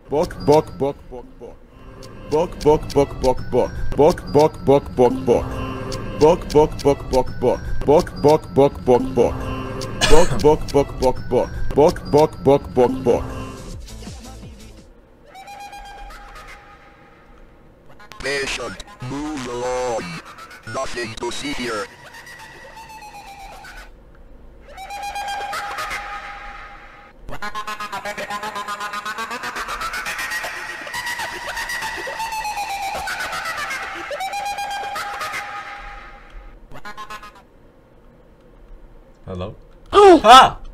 Bok bok bok bok bok. Bok bok bok bok bok. Bok bok bok bok bok. Bok bok bok bok bok. Bok bok bok bok bok. Bok bok bok bok bok. Bok bok bok bok bok. Patient, move along. Nothing to see here. Hello? Oh! Ah!